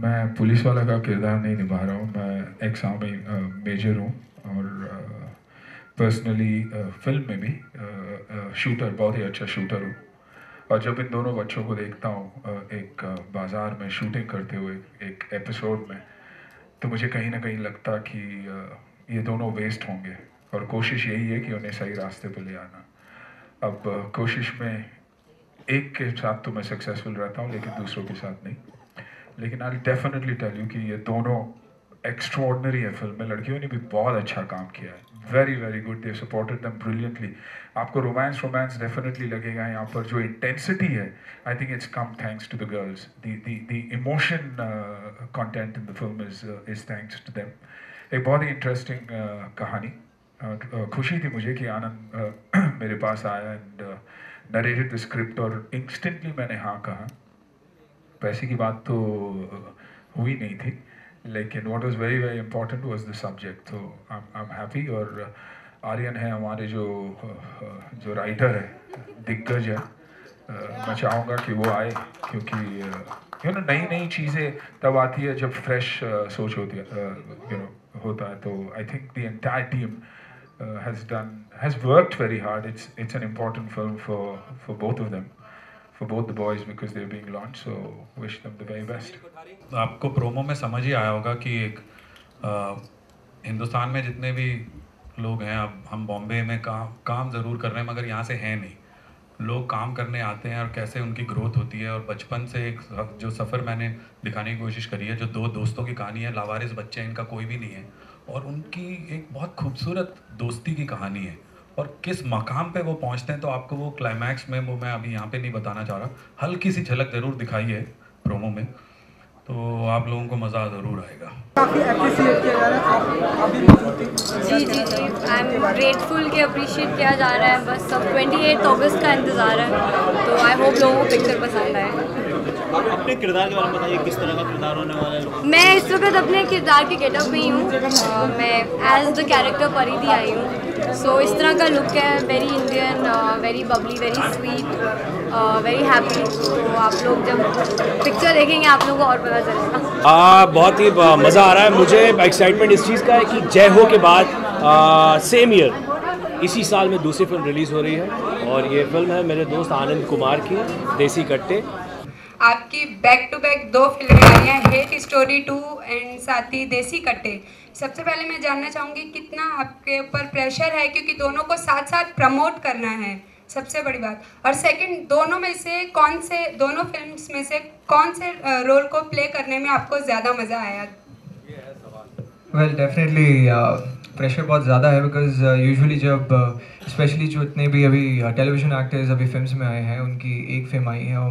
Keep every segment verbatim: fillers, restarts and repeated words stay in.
मैं पुलिस वाला का किरदार नहीं निभा रहा हूँ, मैं एक्स आर्मी मेजर हूँ और पर्सनली फिल्म में भी शूटर, बहुत ही अच्छा शूटर हूँ। और जब इन दोनों बच्चों को देखता हूँ एक बाज़ार में शूटिंग करते हुए एक एपिसोड में, तो मुझे कहीं ना कहीं लगता कि ये दोनों वेस्ट होंगे और कोशिश यही है कि उन्हें सही रास्ते पे ले आना। अब कोशिश में एक के साथ तो मैं सक्सेसफुल रहता हूँ लेकिन दूसरों के साथ नहीं। लेकिन आई डेफिनेटली टेल यू कि ये दोनों एक्स्ट्रॉर्डनरी है फिल्म में। लड़कियों ने भी बहुत अच्छा काम किया है, very very good, they supported them brilliantly. आपको रोमांस रोमांस डेफिनेटली लगेगा यहाँ पर, जो इंटेंसिटी है I think it's come thanks to the girls. The emotion content in the film is is thanks to them. एक बहुत ही इंटरेस्टिंग uh, कहानी, uh, खुशी थी मुझे कि आनंद uh, मेरे पास आया एंड नरेटेड द स्क्रिप्ट और इंस्टेंटली मैंने हाँ कहा। पैसे की बात तो हुई नहीं थी, लेकिन what was very very important was the subject. तो आई एम हैप्पी। और आर्यन है हमारे जो जो राइटर है, दिग्गज है, मैं चाहूँगा कि वो आए, क्योंकि यू नो नई नई चीज़ें तब आती है जब फ्रेश सोच होती है, यू नो होता है। तो I think the entire team has done has worked very hard. It's it's an important film for for both of them, for both the boys because they're being launched, so wish them the very best. आपको promo में समझ ही आया होगा कि एक आ, हिंदुस्तान में जितने भी लोग हैं, अब हम बॉम्बे में काम काम ज़रूर कर रहे हैं मगर यहाँ से हैं नहीं। लोग काम करने आते हैं और कैसे उनकी ग्रोथ होती है। और बचपन से एक जो सफ़र मैंने दिखाने की कोशिश करी है, जो दो दोस्तों की कहानी है, लावारिस बच्चे हैं, इनका कोई भी नहीं है, और उनकी एक बहुत खूबसूरत दोस्ती की कहानी है और किस मकाम पे वो पहुंचते हैं। तो आपको वो क्लाइमैक्स में, वो मैं अभी यहाँ पे नहीं बताना चाह रहा, हल्की सी झलक ज़रूर दिखाई है प्रोमो में, तो आप लोगों को मज़ा ज़रूर आएगा। काफ़ी अप्रिशिएट किया जा रहा है, आप अभी मौजूद थे। जी जी जी आई एम ग्रेटफुल कि अप्रिशिएट किया जा रहा है। बस अब अट्ठाईस अगस्त का इंतज़ार है, तो आई होप लोगों को पिक्चर पसंद आए। अपने किरदार के बारे में बताइए, किस तरह का किरदार होने वाला है? मैं इस वक्त अपने किरदार के गेटअप में ही हूँ। मैं एज द कैरेक्टर परिधि आई हूँ। सो so, इस तरह का लुक है, very Indian, very bubbly, very sweet, very happy. तो आप लोग जब पिक्चर देखेंगे आप लोगों को और पता चलेगा। आ, बहुत ही मज़ा आ रहा है मुझे। एक्साइटमेंट इस चीज़ का है कि जय हो के बाद सेम ईयर इसी साल में दूसरी फिल्म रिलीज़ हो रही है, और ये फिल्म है मेरे दोस्त आनंद कुमार की, देसी कट्टे। आपकी बैक टू बैक दो फिल्में आई हैं, हेट स्टोरी टू एंड साथ ही देसी कट्टे। सबसे पहले मैं जानना चाहूँगी कितना आपके ऊपर प्रेशर है, क्योंकि दोनों को साथ साथ प्रमोट करना है, सबसे बड़ी बात। और सेकंड, दोनों में से कौन से दोनों फिल्म्स में से कौन से रोल को प्ले करने में आपको ज़्यादा मज़ा आया? वेल डेफिनेटली प्रेशर बहुत ज़्यादा है, बिकॉज यूजुअली जब स्पेशली uh, जो इतने भी अभी टेलीविज़न एक्टर्स अभी फिल्म्स में आए हैं, उनकी एक फिल्म आई है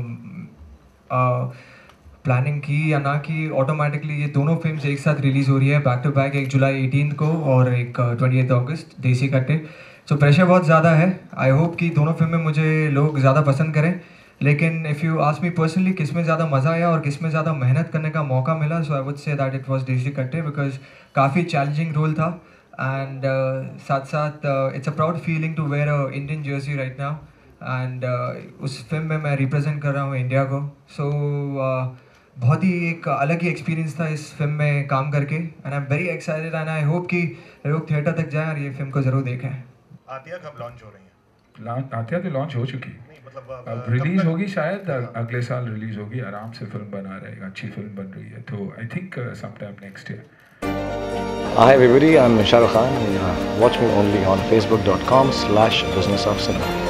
और प्लानिंग की या ना की, ऑटोमेटिकली ये दोनों फिल्म्स एक साथ रिलीज़ हो रही है बैक टू बैक, एक जुलाई एटीन को और एक ट्वेंटी अगस्त, देसी कट्टे। तो प्रेशर बहुत ज़्यादा है। आई होप कि दोनों फिल्में मुझे लोग ज़्यादा पसंद करें, लेकिन if you ask me personally किस में ज़्यादा मज़ा आया और किस में ज़्यादा मेहनत करने का मौका मिला, so I would say that it was Desi Katte, because काफ़ी चैलेंजिंग रोल था। एंड uh, साथ साथ it's a proud feeling to wear a Indian jersey right now, and उस फिल्म में मैं रिप्रेजेंट कर रहा हूँ इंडिया को। सो so, uh, बहुत ही एक अलग ही एक्सपीरियंस था इस फिल्म में काम करके, and I am very excited and I hope कि लोग थिएटर तक जाएं और ये फिल्म को ज़रूर देखें। आतिया कब लॉन्च हो रही है? आतिया तो लॉन्च हो चुकी है, नहीं मतलब अब रिलीज़ होगी शायद अगले साल रिलीज़ होगी। आराम से फिल्म बना रहेगा, अच्छी फिल्म बन रही है, तो I think some time next year. Hi everybody, I'm Sasha Agha. Watch me only on facebook dot com slash business of cinema.